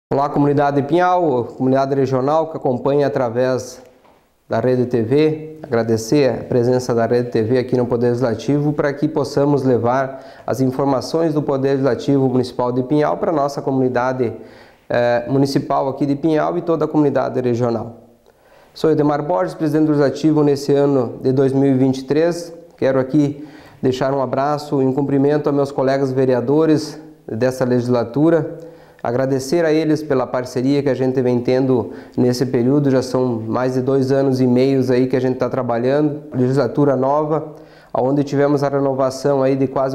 Olá, comunidade de Pinhal, comunidade regional que acompanha através da Rede TV. Agradecer a presença da Rede TV aqui no Poder Legislativo para que possamos levar as informações do Poder Legislativo Municipal de Pinhal para a nossa comunidade municipal aqui de Pinhal e toda a comunidade regional. Sou Edemar Borges, presidente do Legislativo nesse ano de 2023. Quero aqui deixar um abraço e um cumprimento a meus colegas vereadores dessa legislatura. Agradecer a eles pela parceria que a gente vem tendo nesse período, já são mais de 2 anos e meio aí que a gente está trabalhando, legislatura nova, onde tivemos a renovação aí de quase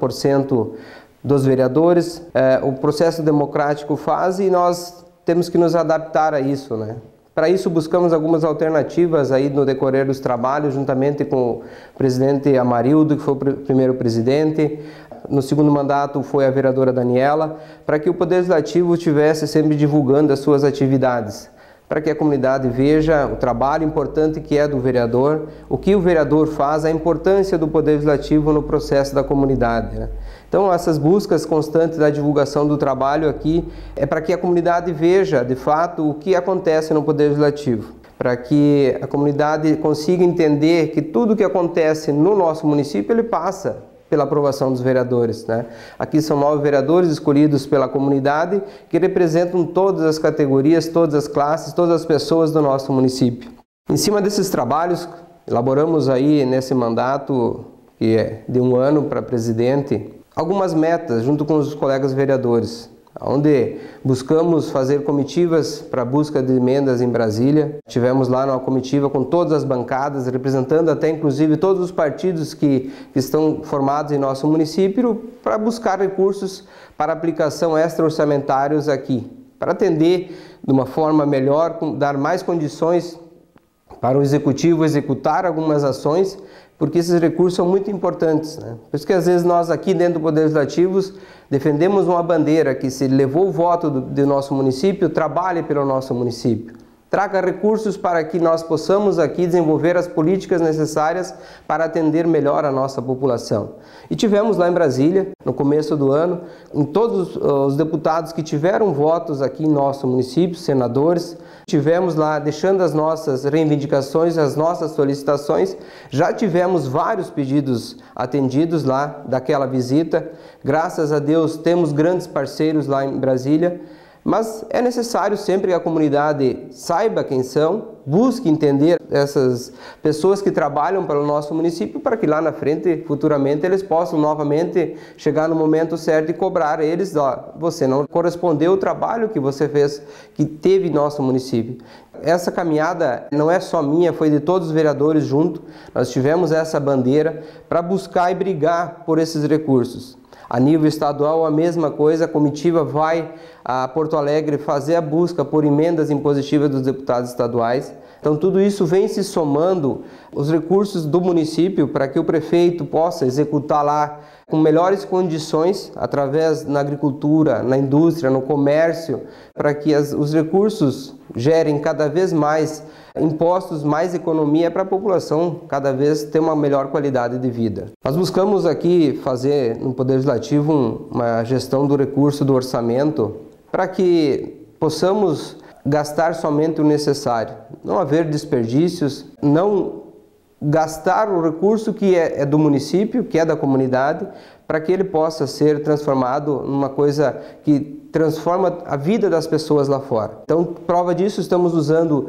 80% dos vereadores. O processo democrático faz e nós temos que nos adaptar a isso, né? Para isso buscamos algumas alternativas aí no decorrer dos trabalhos, juntamente com o presidente Amarildo, que foi o primeiro presidente. No segundo mandato foi a vereadora Daniela, para que o Poder Legislativo estivesse sempre divulgando as suas atividades, para que a comunidade veja o trabalho importante que é do vereador, o que o vereador faz, a importância do Poder Legislativo no processo da comunidade, né? Então, essas buscas constantes da divulgação do trabalho aqui é para que a comunidade veja, de fato, o que acontece no Poder Legislativo, para que a comunidade consiga entender que tudo o que acontece no nosso município, ele passa pela aprovação dos vereadores, né? Aqui são 9 vereadores escolhidos pela comunidade que representam todas as categorias, todas as classes, todas as pessoas do nosso município. Em cima desses trabalhos, elaboramos aí nesse mandato, que é de 1 ano para presidente, algumas metas junto com os colegas vereadores, onde buscamos fazer comitivas para busca de emendas em Brasília. Tivemos lá uma comitiva com todas as bancadas, representando até inclusive todos os partidos que estão formados em nosso município, para buscar recursos para aplicação extra-orçamentários aqui, para atender de uma forma melhor, dar mais condições para o Executivo executar algumas ações, porque esses recursos são muito importantes, né? Por isso que às vezes nós aqui dentro do Poder Legislativo defendemos uma bandeira que, se levou o voto do nosso município, trabalhe pelo nosso município. Traga recursos para que nós possamos aqui desenvolver as políticas necessárias para atender melhor a nossa população. E tivemos lá em Brasília, no começo do ano, em todos os deputados que tiveram votos aqui em nosso município, senadores, tivemos lá deixando as nossas reivindicações, as nossas solicitações. Já tivemos vários pedidos atendidos lá daquela visita. Graças a Deus temos grandes parceiros lá em Brasília. Mas é necessário sempre que a comunidade saiba quem são, busque entender essas pessoas que trabalham para o nosso município, para que lá na frente, futuramente, eles possam novamente chegar no momento certo e cobrar eles: ó, você não correspondeu ao trabalho que você fez, que teve em nosso município. Essa caminhada não é só minha, foi de todos os vereadores junto. Nós tivemos essa bandeira para buscar e brigar por esses recursos. A nível estadual, a mesma coisa, a comitiva vai a Porto Alegre fazer a busca por emendas impositivas dos deputados estaduais. Então, tudo isso vem se somando os recursos do município para que o prefeito possa executar lá com melhores condições, através na agricultura, na indústria, no comércio, para que os recursos gerem cada vez mais impostos, mais economia para a população cada vez ter uma melhor qualidade de vida. Nós buscamos aqui fazer no Poder Legislativo uma gestão do recurso do orçamento para que possamos gastar somente o necessário, não haver desperdícios, não gastar o recurso que é do município, que é da comunidade, para que ele possa ser transformado numa coisa que transforma a vida das pessoas lá fora. Então, prova disso, estamos usando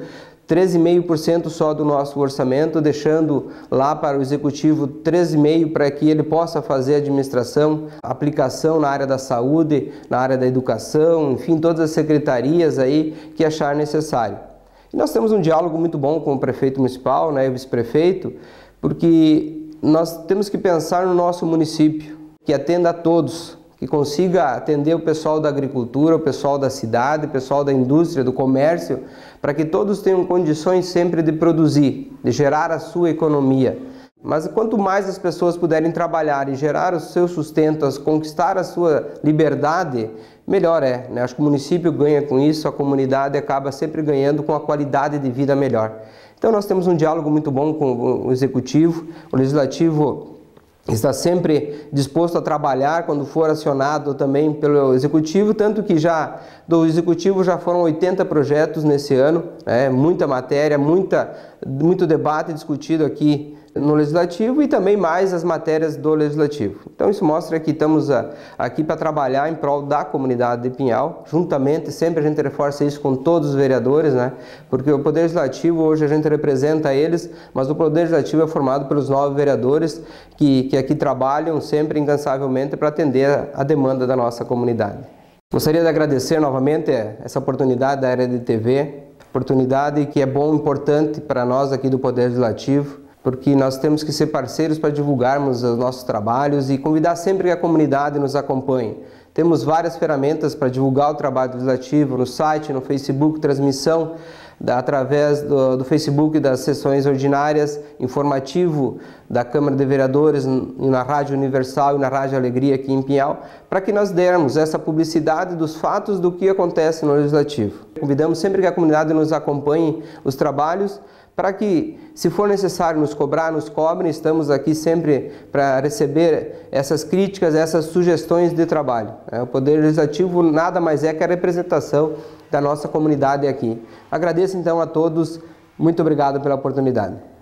13,5% só do nosso orçamento, deixando lá para o Executivo 13,5% para que ele possa fazer administração, aplicação na área da saúde, na área da educação, enfim, todas as secretarias aí que achar necessário. E nós temos um diálogo muito bom com o prefeito municipal, né, e o vice-prefeito, porque nós temos que pensar no nosso município, que atenda a todos, que consiga atender o pessoal da agricultura, o pessoal da cidade, o pessoal da indústria, do comércio, para que todos tenham condições sempre de produzir, de gerar a sua economia. Mas quanto mais as pessoas puderem trabalhar e gerar o seu sustento, conquistar a sua liberdade, melhor é, né? Acho que o município ganha com isso, a comunidade acaba sempre ganhando com a qualidade de vida melhor. Então nós temos um diálogo muito bom com o Executivo, o Legislativo está sempre disposto a trabalhar quando for acionado também pelo Executivo, tanto que do Executivo já foram 80 projetos nesse ano, muita matéria, muito debate discutido aqui no Legislativo e também mais as matérias do Legislativo. Então isso mostra que estamos aqui para trabalhar em prol da comunidade de Pinhal, juntamente, sempre a gente reforça isso com todos os vereadores, porque o Poder Legislativo hoje a gente representa eles, mas o Poder Legislativo é formado pelos 9 vereadores que aqui trabalham sempre incansavelmente para atender a demanda da nossa comunidade. Gostaria de agradecer novamente essa oportunidade da Rede TV, oportunidade que é bom, importante para nós aqui do Poder Legislativo, porque nós temos que ser parceiros para divulgarmos os nossos trabalhos e convidar sempre que a comunidade nos acompanhe. Temos várias ferramentas para divulgar o trabalho legislativo no site, no Facebook, transmissão através do Facebook das sessões ordinárias, informativo da Câmara de Vereadores na Rádio Universal e na Rádio Alegria aqui em Pinhal, para que nós dermos essa publicidade dos fatos do que acontece no Legislativo. Convidamos sempre que a comunidade nos acompanhe os trabalhos, para que, se for necessário nos cobrar, nos cobrem. Estamos aqui sempre para receber essas críticas, essas sugestões de trabalho. O Poder Legislativo nada mais é que a representação da nossa comunidade aqui. Agradeço então a todos, muito obrigado pela oportunidade.